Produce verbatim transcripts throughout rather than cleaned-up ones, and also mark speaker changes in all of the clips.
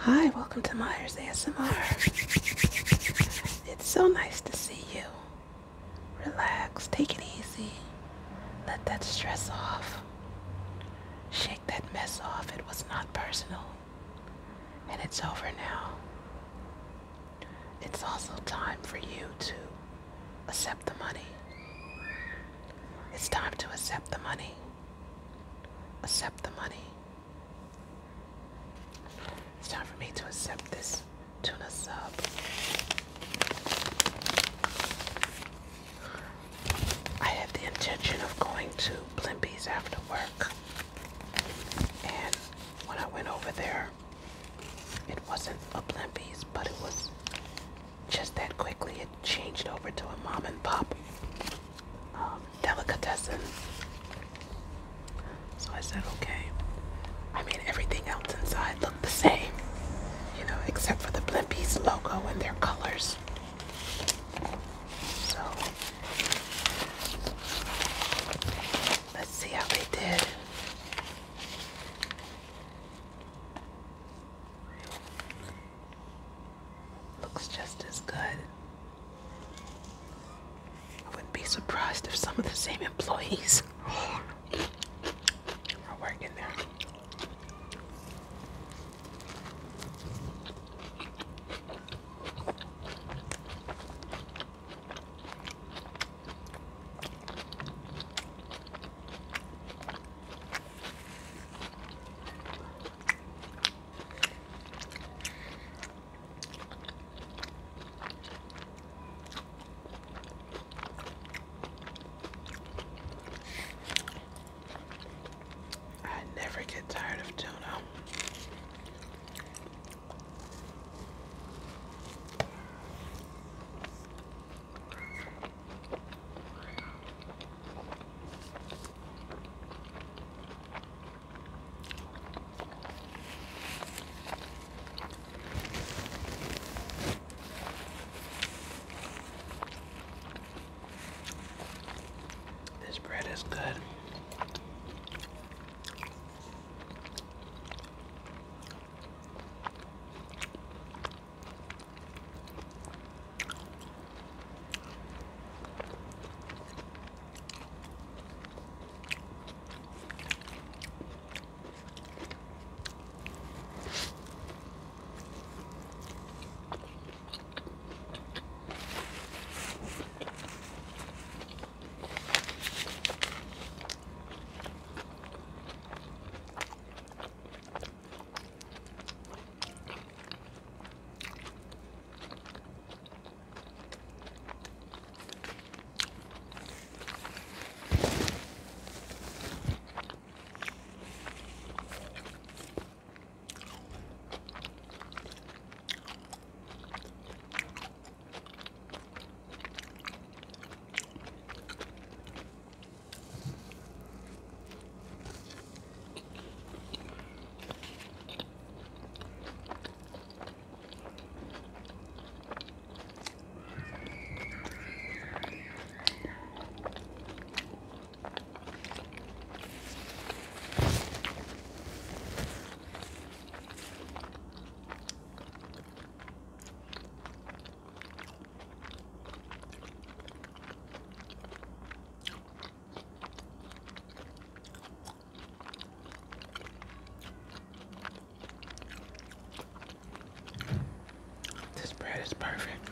Speaker 1: Hi, welcome to Myers A S M R. It's so nice to see you. Relax, take it easy. Let that stress off. Shake that mess off. It was not personal. And it's over now. It's also time for you to accept the money. It's time to accept the money. Accept the money. It's time for me to accept this tuna sub. I had the intention of going to Blimpies after work, and when I went over there, it wasn't a Blimpies, but it was just that quickly it changed over to a mom and pop um, delicatessen. So I said, okay. I mean, everything else inside looked the same, you know, except for the Blimpies logo and their colors. So let's see how they did. Looks just as good. I wouldn't be surprised if some of the same employees are working there. Never get tired of tuna. This bread is good. This bread is perfect.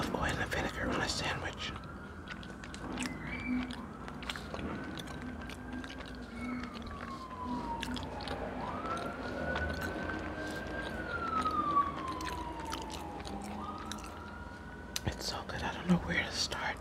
Speaker 1: olive oil and vinegar on a sandwich. It's so good, I don't know where to start.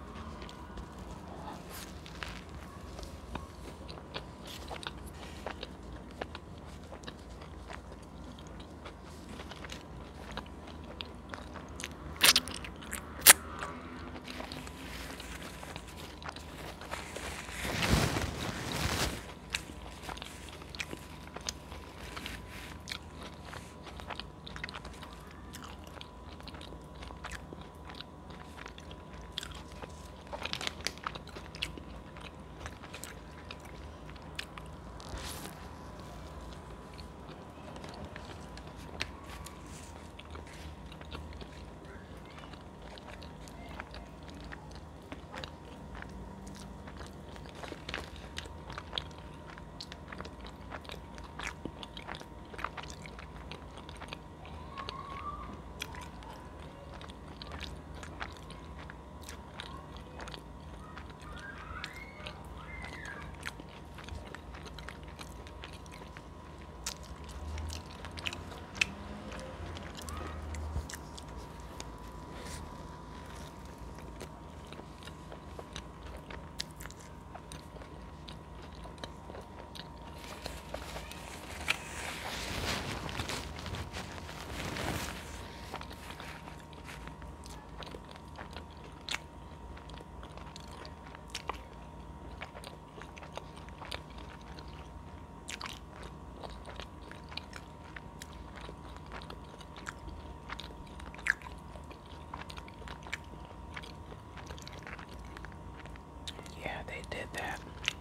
Speaker 1: Yeah, they did that.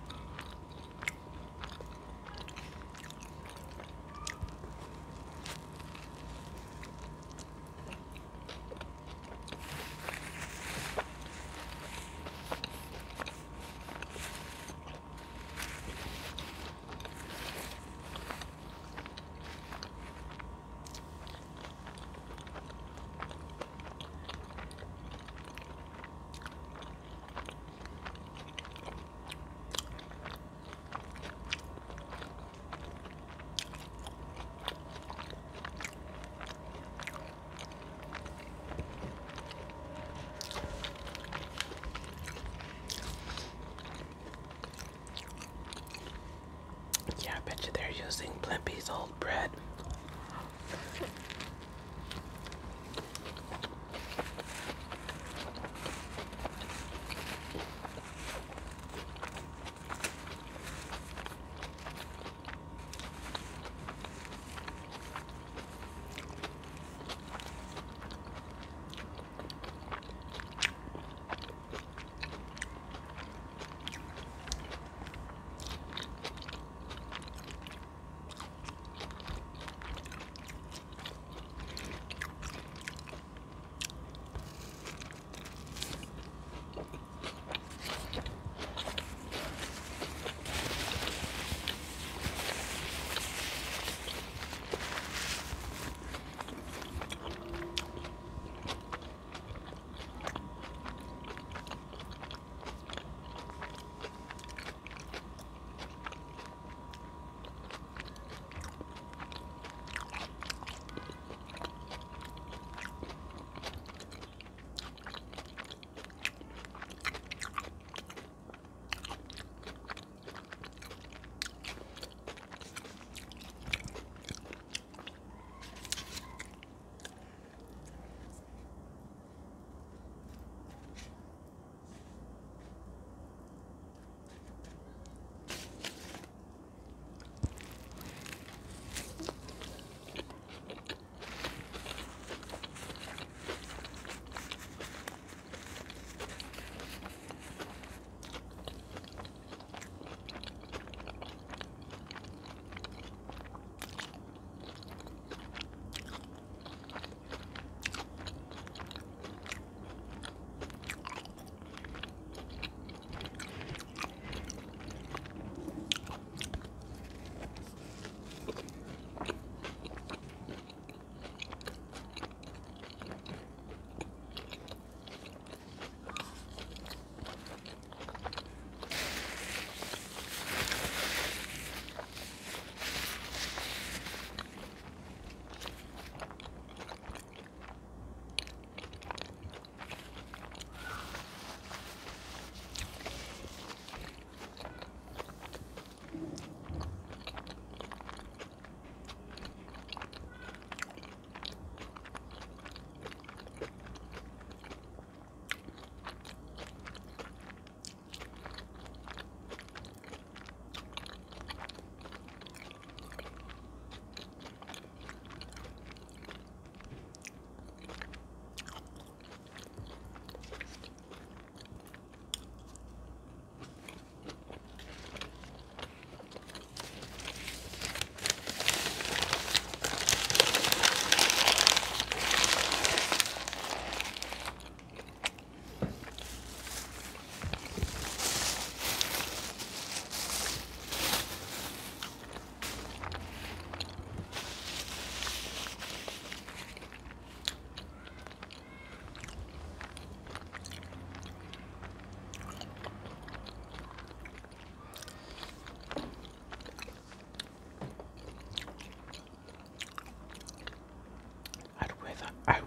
Speaker 1: Yeah, I bet you they're using Blimpie's old bread.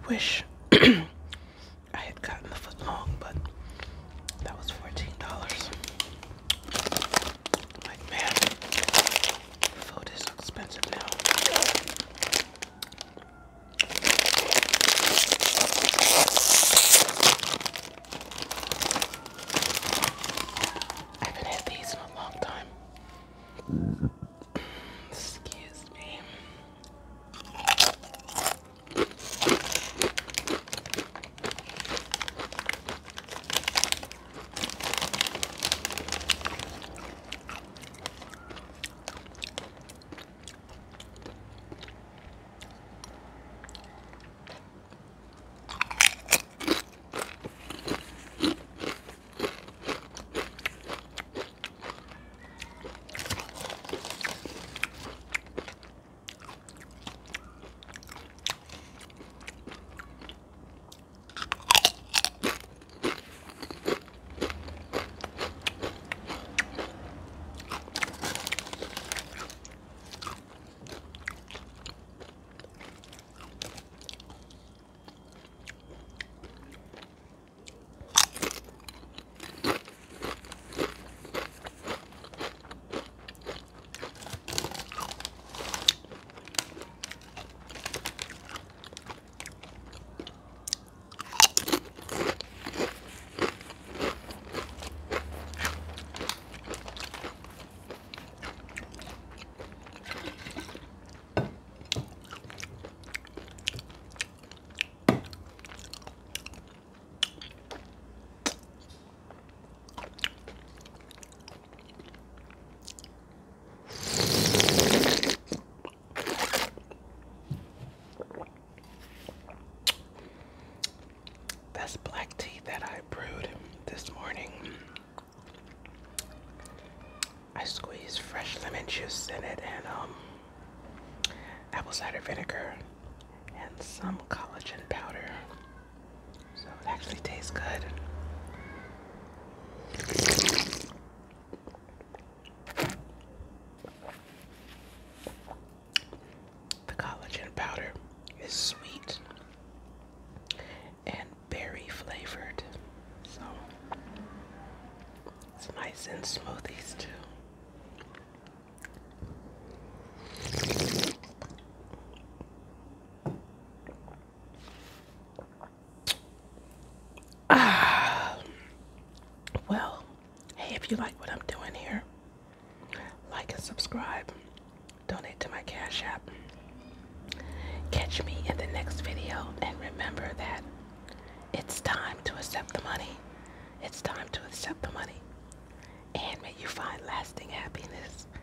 Speaker 1: wish I had gotten the foot long, but that was fourteen dollars. Like, man, food is expensive now. I haven't had these in a long time. Excuse me. That's black tea that I brewed this morning. I squeezed fresh lemon juice in it and um, apple cider vinegar and some collagen powder. So it actually tastes good. The collagen powder is sweet and berry flavored, so it's nice in smoothies too. Ah, well, hey, if you like what I'm doing here, like and subscribe, donate to my Cash App. Catch me in the next video, and remember that it's time to accept the money. It's time to accept the money. And may you find lasting happiness.